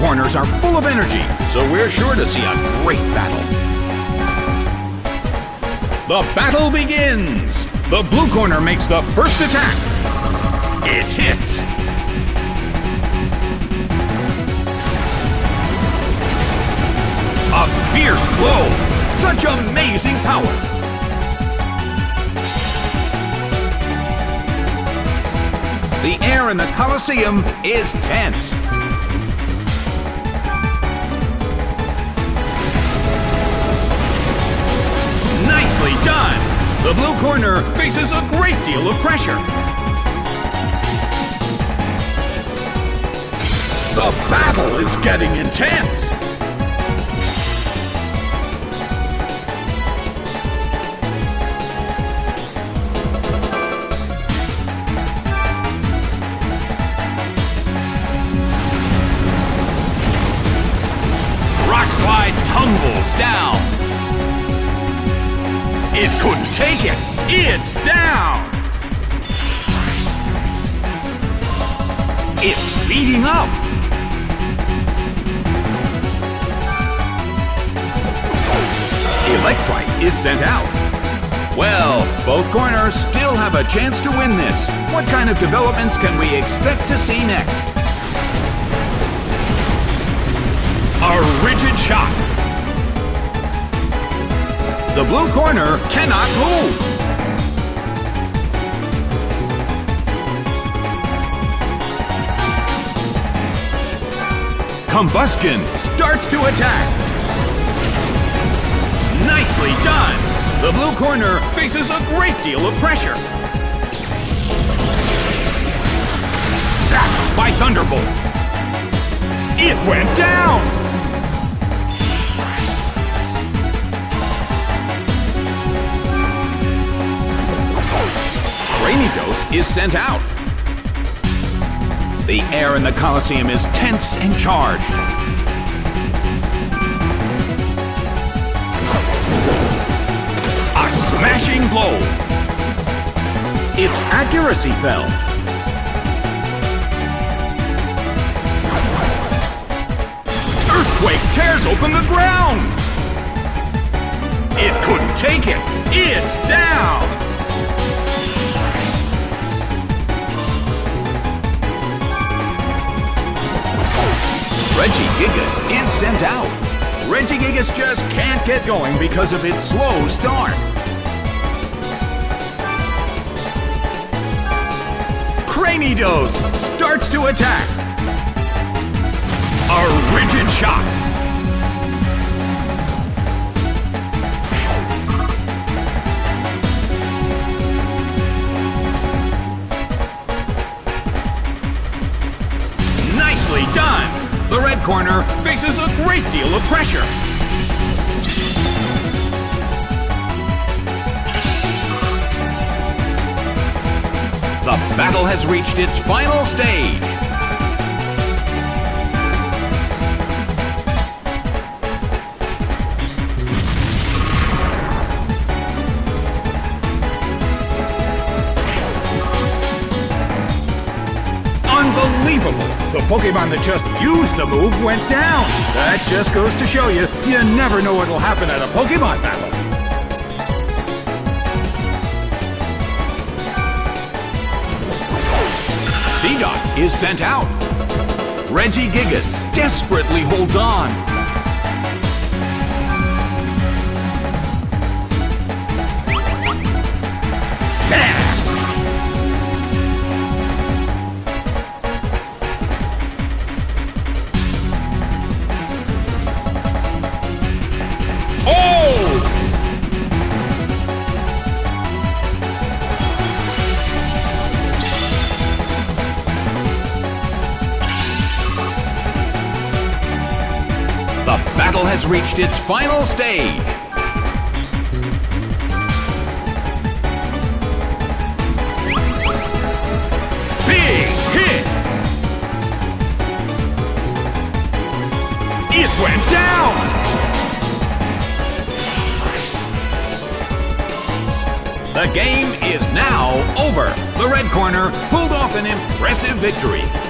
corners are full of energy, so we're sure to see a great battle. The battle begins! The blue corner makes the first attack. It hits. A fierce blow! Such amazing power! The air in the Colosseum is tense. Nicely done! The blue corner faces a great deal of pressure. The battle is getting intense. Rock slide tumbles down. It couldn't take it. It's down. It's speeding up. Electrite is sent out. Well, both corners still have a chance to win this. What kind of developments can we expect to see next? A rigid shock. The blue corner cannot move. Combustion starts to attack. Nicely done! The blue corner faces a great deal of pressure. Zapped by Thunderbolt. It went down! Cranidos is sent out. The air in the Colosseum is tense and charged. A smashing blow. Its accuracy fell. Earthquake tears open the ground. It couldn't take it. It's down. Regigigas is sent out. Regigigas just can't get going because of its slow start. Cranidos starts to attack. A rigid shock. Nicely done! The red corner faces a great deal of pressure. The battle has reached its final stage. Unbelievable! The Pokemon that just used the move went down. That just goes to show you, you never know what'll happen at a Pokemon battle. Seedot is sent out. Regigigas desperately holds on. The battle has reached its final stage. Big hit! It went down! The game is now over. The red corner pulled off an impressive victory.